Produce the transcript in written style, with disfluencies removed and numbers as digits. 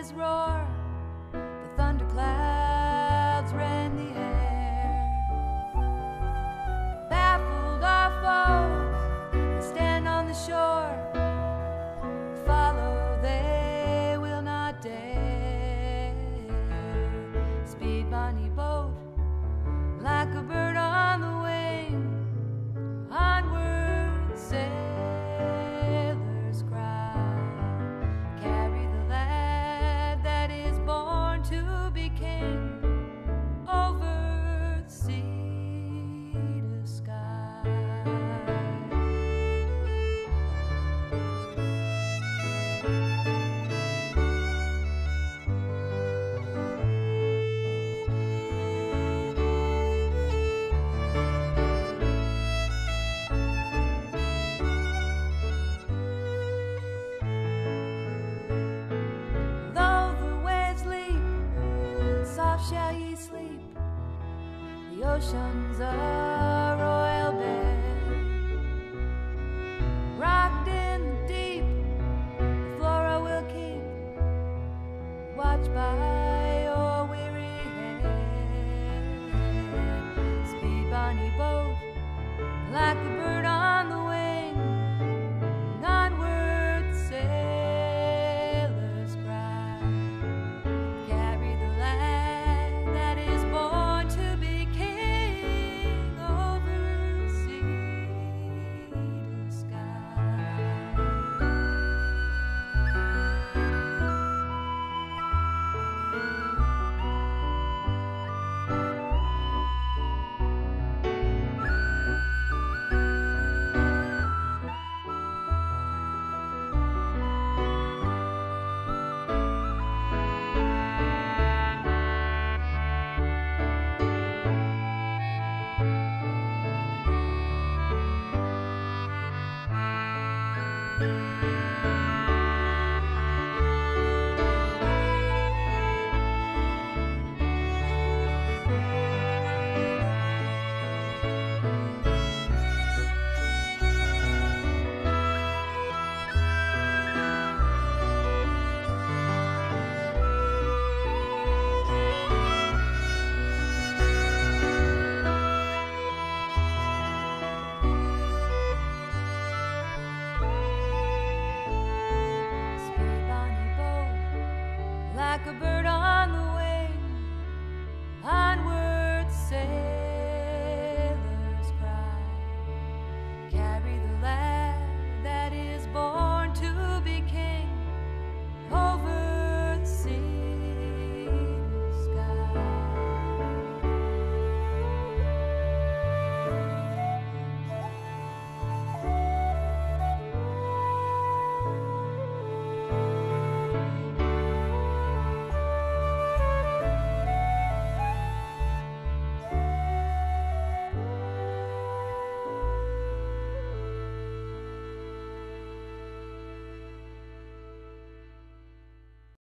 his roar, the thunderclouds rend the air. Baffled our foes, they stand on the shore. Follow, they will not dare. Speed bonnie boat, like a bird on the wing, onward sailors cry. Carry the lad that is born to be king, over sea to sky. Shall ye sleep? The ocean's a royal bed, rocked in the deep. The flora will keep watch by your weary head. Speed bonnie boat, like a